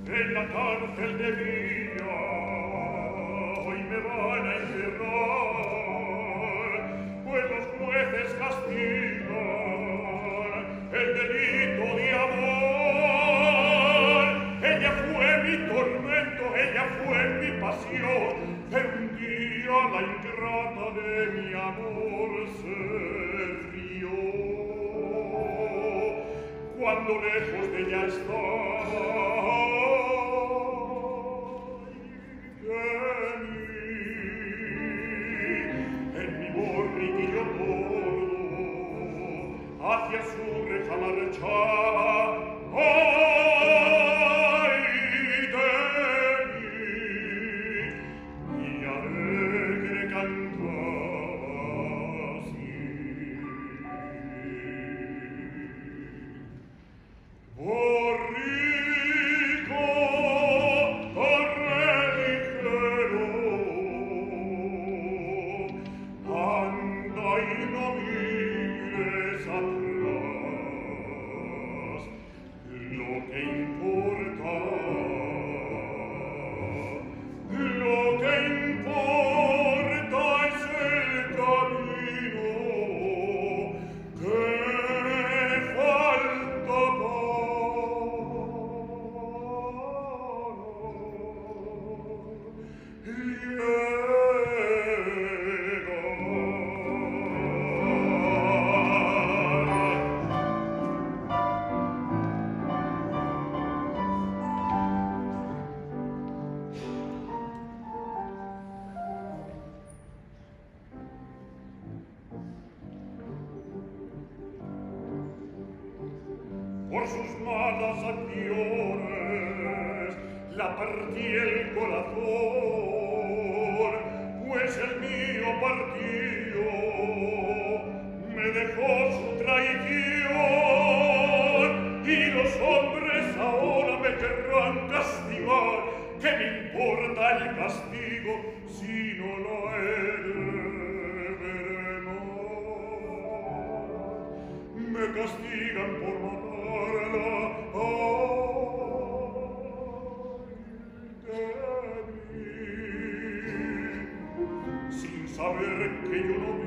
en la cárcel de Villa hoy me van a encerrar, pues los jueces castigan el delito de amor. Ella fue mi tormento, ella fue mi pasión, que un día la ingrata de mi amor se rió. Cuando lejos de ella en mi borriquillo gordo hacia su reja marchaba. ¡Ay de mí! Y alegre cantaba así. Borrico, corre ligero, anda y no mires atrás, lo que importa es el camino que falta por sus malas acciones la partí el corazón, pues el mío partido me dejó su traición, y los hombres ahora me querrán castigar. ¿Qué me importa el castigo si no lo he de ver? Me castigan por matarla, ay de mí, sin saber que yo no